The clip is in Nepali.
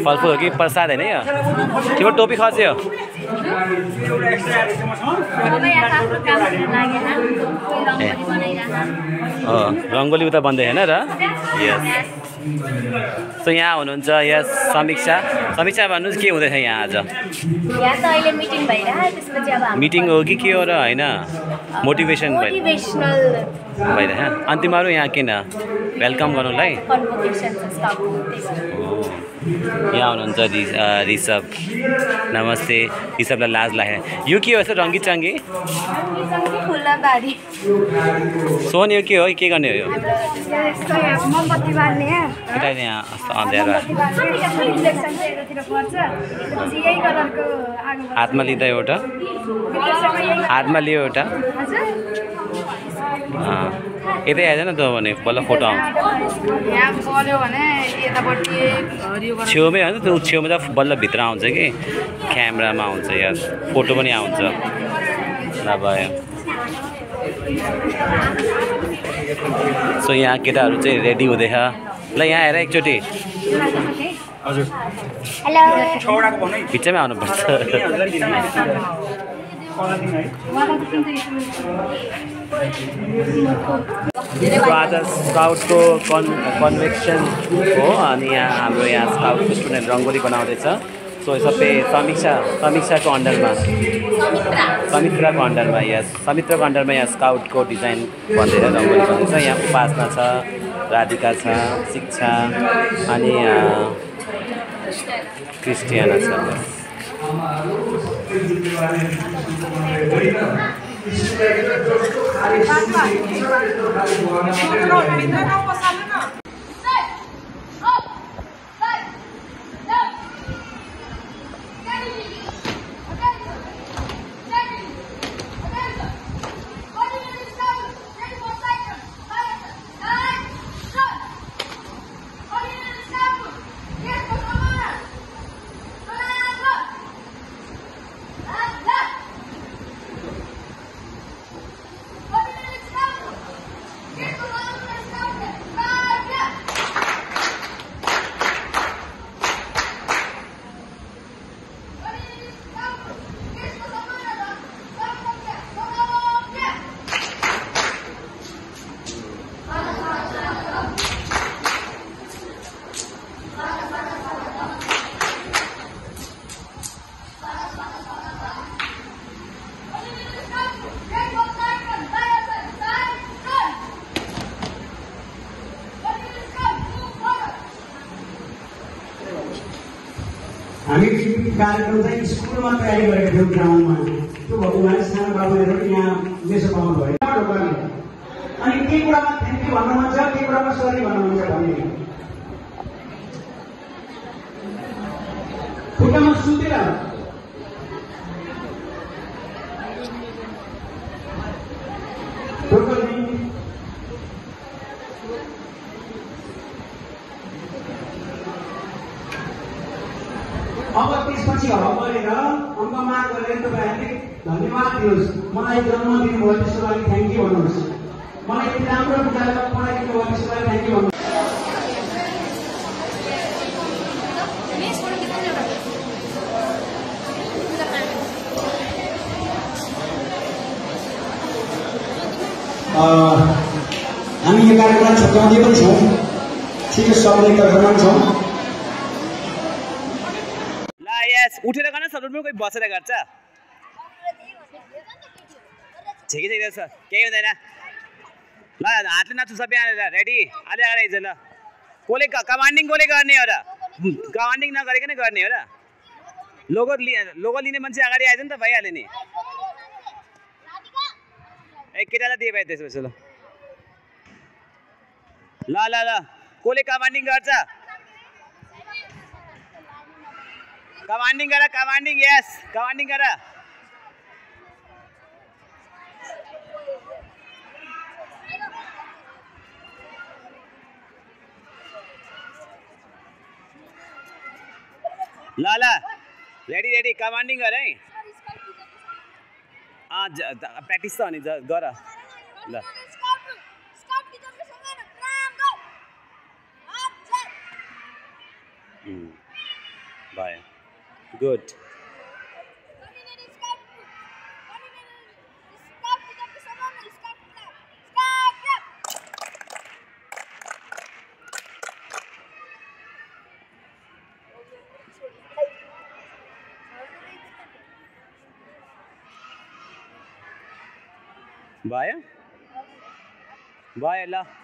फलफुल हो कि प्रसाद होइन यो तिम्रो टोपी खस्यो रङ्गोली उता बन्दै होइन र यस सो यहाँ हुनुहुन्छ यस समीक्षा समीक्षा भन्नुहोस् के हुँदैछ यहाँ आज मिटिङ हो कि के हो र होइन मोटिभेसन भइरहेछ अनि तिमीहरू यहाँ किन वेलकम गर्नुलाई यहाँ हुनुहुन्छ ऋषभ नमस्ते ऋषभलाई लाज लाग्यो यो के हो यस्तो रङ्गी चङ्गी सोन यो के हो के गर्ने हो यो हातमा लिँदा एउटा हातमा लियो एउटा यतै आएछ न त भने बल्ल फोटो आउँछ छेउमै होइन त्यो छेउमा त बल्ल भित्र आउँछ कि क्यामेरामा आउँछ यहाँ फोटो पनि आउँछ ल भयो सो यहाँ केटाहरू चाहिँ रेडी हुँदैछ ल यहाँ हेर एकचोटि हजुर बिचमै आउनुपर्छ आज स्काउटको कन्भेक्सन हो अनि यहाँ हाम्रो यहाँ स्काउटको स्टुडेन्ट रङ्गोली बनाउँदैछ सो सबै समीक्षाको अन्डरमा समित्राको अन्डरमा यस समित्राको अन्डरमा यहाँ स्काउटको डिजाइन बनेर रङ्गोली बन्दैछ यहाँ उपासना छ राधिका छ शिक्षा अनि क्रिस्टियाना छ हामी कार्यक्रम चाहिँ स्कुलमा तयारी गरेको थियौँ ग्राउन्डमा त्यो भगवान् सानो बाबुहरू यहाँ मेसो पाउनु भयो अनि के कुरामा थ्याङ्क यू भन्नु मन छ के कुरामा सरी भन्नु मन छ भन्ने खुट्टामा सुतेर अब त्यसपछि हरेर अङ्कमार गरेर तपाईँहरूले धन्यवाद दिनुहोस् मलाई जन्म दिनुभयो त्यसको लागि थ्याङ्क यू भन्नुहोस् मलाई यति राम्रो विद्यालयमा पढाइदिनु भयो त्यसको लागि थ्याङ्क यू भन्नुहोस् हामी यो कार्यक्रम छुट्याउँदै पनि छौँ ठिकै सबैले कार्यक्रम छौँ उठेर गर्न सरुटमा कोही बसेर गर्छ ठिकै ठिकै छ केही हुँदैन ल हातले नछु सबै रेडी अलि अगाडि आइज ल कसले कमान्डिङ कसले गर्ने हो र कमान्डिङ नगरिकन गर्ने हो र लोगो लिने मान्छे अगाडि आइज नि त भइहाल्यो नि ए केटालाई दिए भाइ त्यसपछि ल ल ल ल कसले कमान्डिङ गर्छ कमान्डिङ गर कमान्डिङ यस कमान्डिङ गर ल ल रेडी रेडी कमान्डिङ गर है प्र्याक्टिस त अनि गर ल भयो गुड भयो भयो ल